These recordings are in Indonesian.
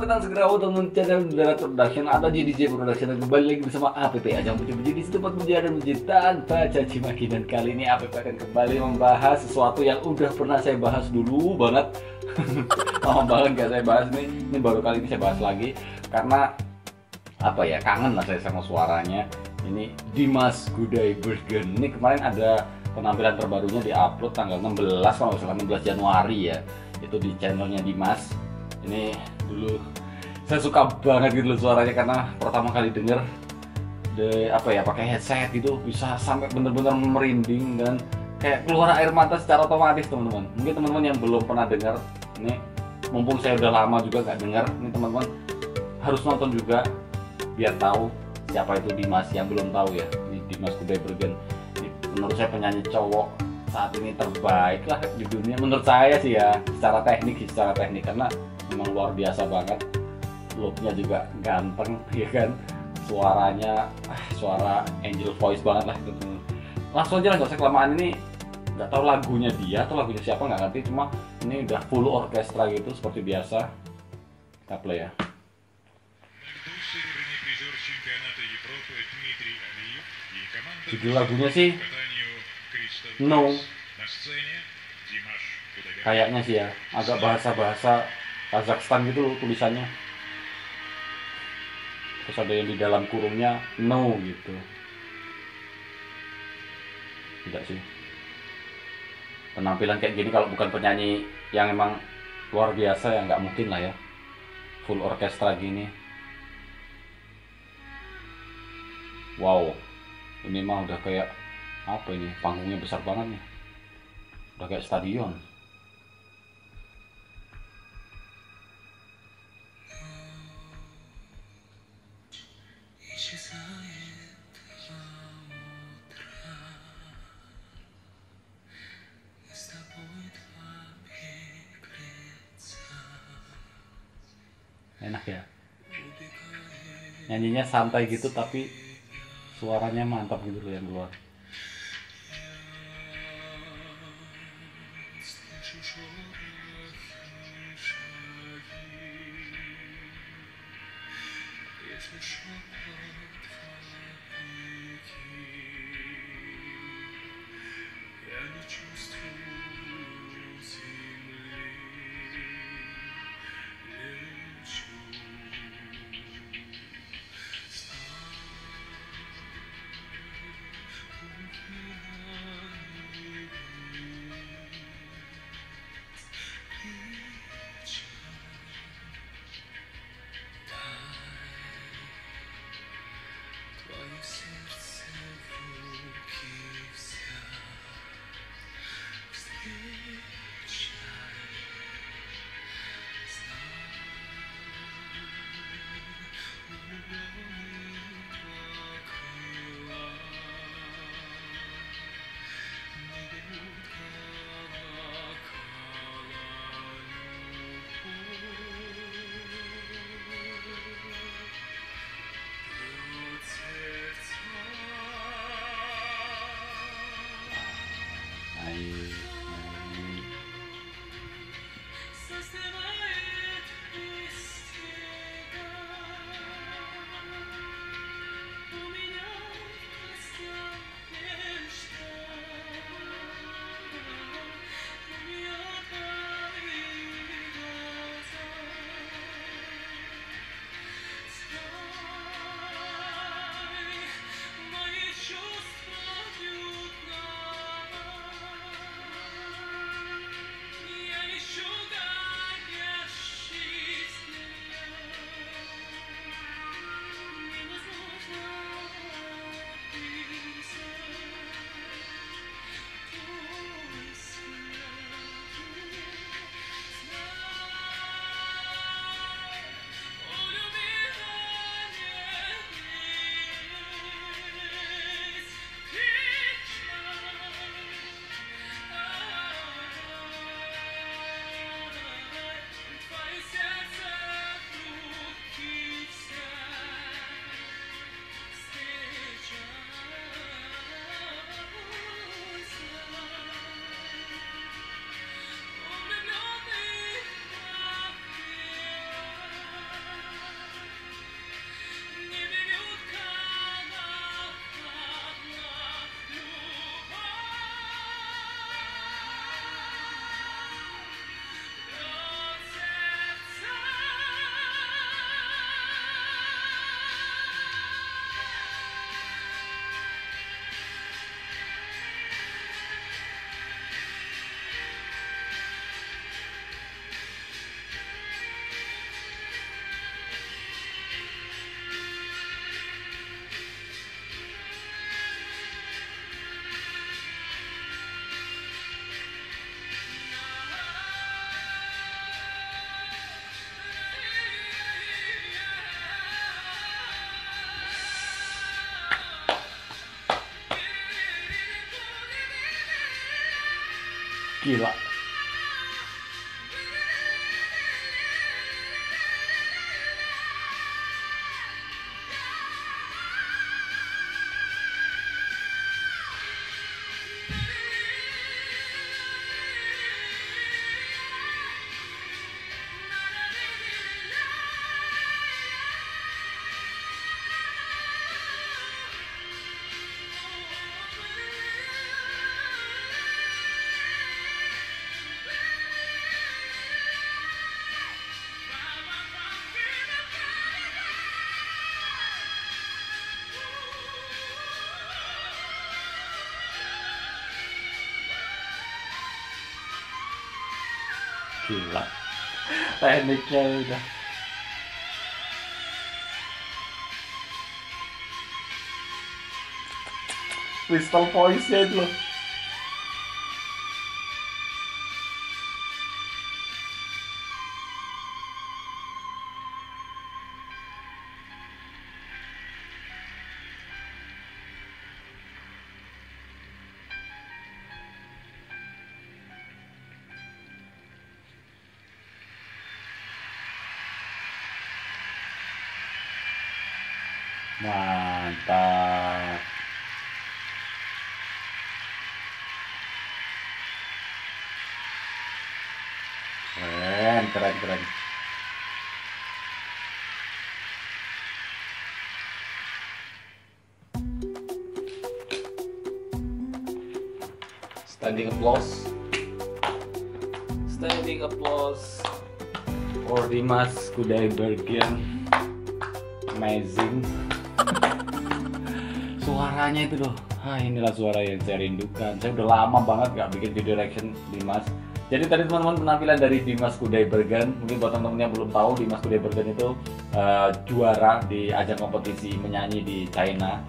datang segera teman channel Udara Production atau JDJ Production, dan kembali lagi bersama APP Ajang Puji-Puji di tempat pujian dan puji tanpa caci maki. Dan kali ini APP akan kembali membahas sesuatu yang udah pernah saya bahas dulu banget. Lama banget gak saya bahas nih. Ini baru kali ini saya bahas lagi karena apa ya, kangen lah saya sama suaranya. Ini Dimas Gudaibergen. Ini kemarin ada penampilan terbarunya di-upload tanggal 16 kalau nggak salah, 16 Januari ya. Itu di channelnya Dimas. Ini dulu saya suka banget gitu loh suaranya, karena pertama kali denger pakai headset gitu bisa sampai bener-bener merinding dan kayak keluar air mata secara otomatis, teman-teman. Mungkin teman-teman yang belum pernah dengar ini, mumpung saya udah lama juga nggak dengar, ini teman-teman harus nonton juga biar tahu siapa itu Dimas. Yang belum tahu ya, ini Dimas Gudaibergen. Ini menurut saya penyanyi cowok saat ini terbaik lah di dunia menurut saya sih ya, secara teknik karena memang luar biasa banget. Looknya juga ganteng ya kan, suaranya suara angel voice banget lah gitu. Langsung aja lah, nggak usah kelamaan. Ini nggak tahu lagunya dia atau lagunya siapa, nggak ngerti, cuma ini udah full orkestra gitu seperti biasa. Kita play ya. Judul lagunya sih No, kayaknya sih ya, agak bahasa Kazakhstan gitu loh tulisannya. Terus ada yang di dalam kurungnya No gitu. Tidak sih, penampilan kayak gini kalau bukan penyanyi yang emang luar biasa ya nggak mungkin lah ya, full orkestra gini. Wow, ini mah udah kayak apa ini, panggungnya besar banget nih, udah kayak stadion. Enak ya, nyanyinya santai gitu tapi suaranya mantap gitu loh yang keluar. Gila. Gila, tekniknya udah. Crystal voice-nya itu loh. Mantap. Keren, keren, keren. Standing applause. Standing applause for Dimas Kudaibergen. Amazing. Suaranya itu loh, inilah suara yang saya rindukan. Saya udah lama banget gak bikin video reaction Dimas. Jadi tadi teman-teman penampilan dari Dimas Kudaibergen. Mungkin buat teman-teman yang belum tahu, Dimas Kudaibergen itu juara di ajang kompetisi menyanyi di China.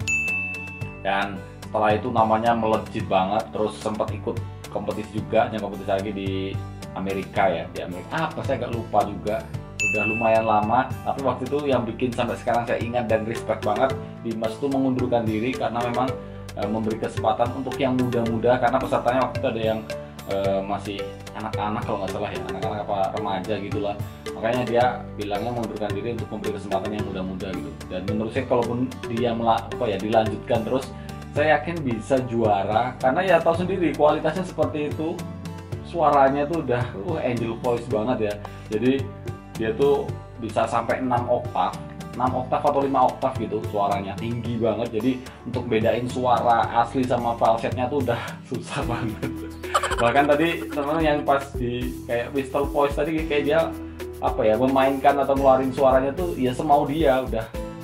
Dan setelah itu namanya melejit banget. Terus sempat ikut kompetisi juga, ajang kompetisi lagi di Amerika ya. Di Amerika apa saya agak lupa juga. Udah lumayan lama, tapi waktu itu yang bikin sampai sekarang saya ingat dan respect banget, Dimas tuh mengundurkan diri karena memang memberi kesempatan untuk yang muda-muda, karena pesertanya waktu itu ada yang masih anak-anak kalau nggak salah ya, anak-anak apa remaja gitulah. Makanya dia bilangnya mengundurkan diri untuk memberi kesempatan yang muda-muda gitu. Dan menurut saya kalaupun dia dilanjutkan terus, saya yakin bisa juara, karena ya tahu sendiri kualitasnya seperti itu, suaranya tuh udah angel voice banget ya. Jadi dia tuh bisa sampai 6 oktav atau 5 oktav gitu, suaranya tinggi banget. Jadi untuk bedain suara asli sama falsetnya tuh udah susah banget. Bahkan tadi teman-teman yang pas di kayak whistle voice tadi, kayak dia memainkan atau ngeluarin suaranya tuh ya semau dia, udah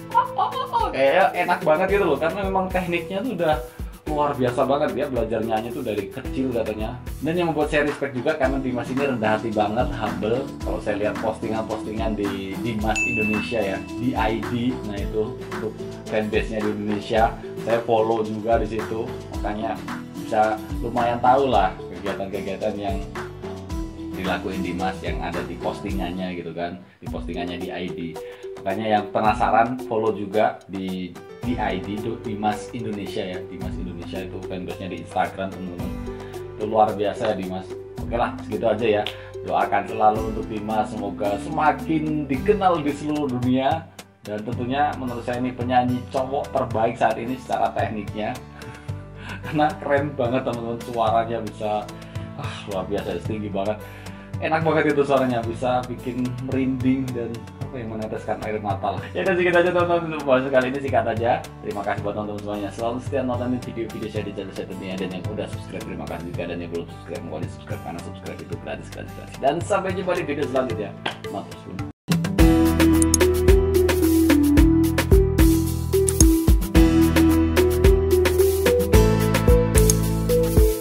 kayak enak banget gitu loh, karena memang tekniknya tuh udah luar biasa banget. Dia belajar nyanyi tuh dari kecil katanya. Dan yang membuat saya respect juga karena Dimas ini rendah hati banget, humble. Kalau saya lihat postingan-postingan di Dimas Indonesia ya, di ID, nah itu untuk fanbase-nya di Indonesia, saya follow juga di situ. Makanya bisa lumayan tahu lah kegiatan-kegiatan yang dilakuin Dimas yang ada di postingannya gitu kan, di postingannya di ID. Makanya yang penasaran follow juga di ID itu Dimas Indonesia ya, Dimas Indonesia itu fanbase-nya di Instagram teman-teman. Itu luar biasa ya Dimas. Oke lah, segitu aja ya. Doakan selalu untuk Dimas, semoga semakin dikenal di seluruh dunia. Dan tentunya menurut saya ini penyanyi cowok terbaik saat ini secara tekniknya. Karena keren banget teman-teman, suaranya bisa luar biasa, tinggi banget. Enak banget itu suaranya, bisa bikin merinding dan yang meneteskan air mata lah. Ya udah segitu aja teman-teman, untuk bahas kali ini singkat aja. Terima kasih buat teman-teman semuanya, selalu setia nontonin video-video saya di channel saya tentunya. Dan yang udah subscribe terima kasih juga, dan yang belum subscribe mohon di subscribe karena subscribe itu gratis. Dan sampai jumpa di video selanjutnya. Matur suwun.